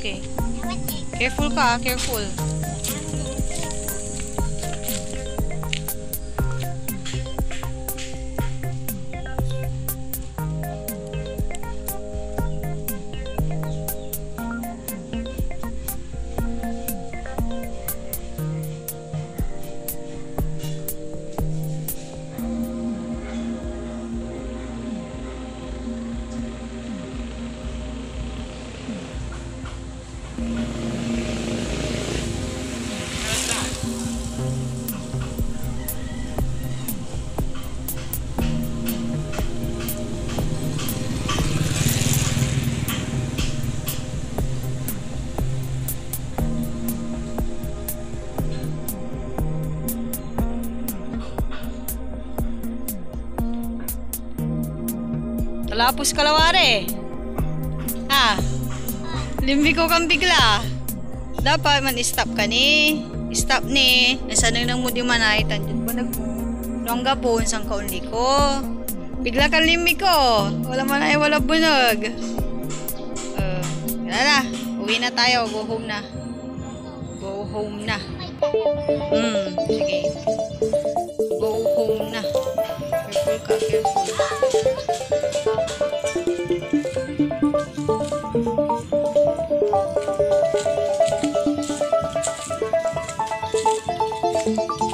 Okay. Careful ka, careful. Talapos kalawari. Ha? Limbi ko kang bigla. Dapat man stop ka ni. Stop ni. Nasanang nang mo di manay. Tanjud ba naglongga po sang kaunli ko. Bigla kang limbi ko. Wala man ay wala bunog. Yan na. Uwi na tayo. Go home na. Go home na. Sige. Go home na. Careful ka, careful. Thank you.